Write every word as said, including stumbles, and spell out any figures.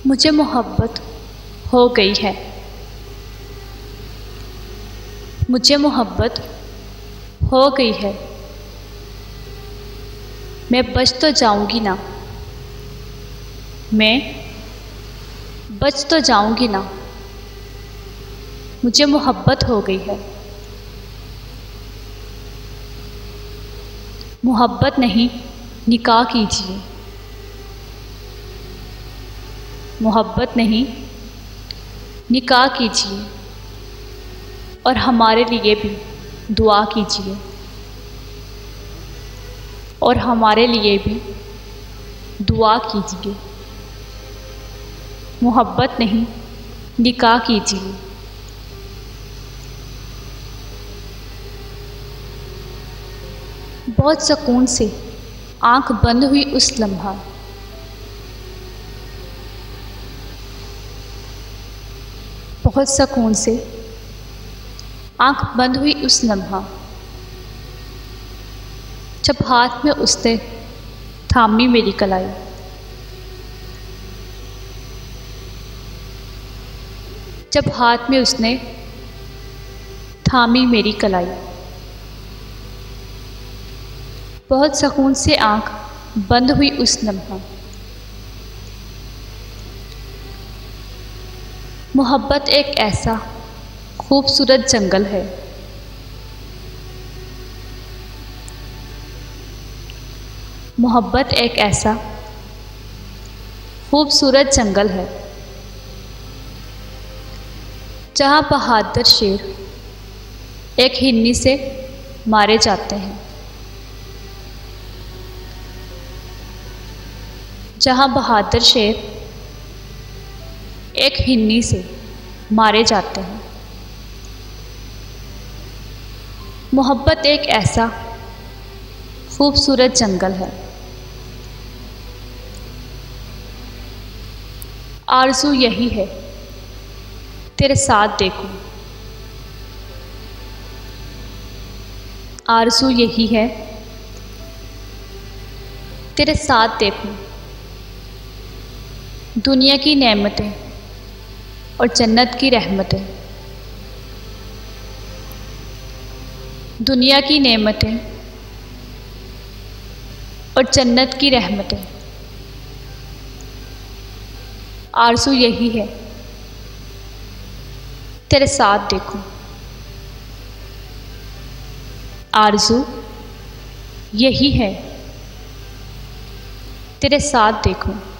मुझे मोहब्बत हो गई है। मुझे मोहब्बत हो गई है। मैं बच तो जाऊंगी ना, मैं बच तो जाऊंगी ना। मुझे मोहब्बत हो गई है। मोहब्बत नहीं, निकाह कीजिए। मोहब्बत नहीं, निकाह कीजिए और हमारे लिए भी दुआ कीजिए। और हमारे लिए भी दुआ कीजिए। मोहब्बत नहीं, निकाह कीजिए। बहुत सुकून से आंख बंद हुई उस लम्हा, बहुत सुकून से आंख बंद हुई उस लम्हा, जब हाथ में उसने थामी मेरी कलाई। जब हाथ में उसने थामी मेरी कलाई। बहुत सुकून से आंख बंद हुई उस लम्हा। मोहब्बत एक ऐसा खूबसूरत जंगल है। मोहब्बत एक ऐसा खूबसूरत जंगल है, जहाँ बहादुर शेर एक हिन्नी से मारे जाते हैं। जहाँ बहादुर शेर एक हिन्नी से मारे जाते हैं। मोहब्बत एक ऐसा खूबसूरत जंगल है। आरज़ू यही है, तेरे साथ देखूं। आरज़ू यही है, तेरे साथ देखूं। दुनिया की नेमतें और जन्नत की रहमतें। दुनिया की नेमतें और जन्नत की रहमतें। आरज़ू यही है, तेरे साथ देखूं। आरज़ू यही है, तेरे साथ देखूं।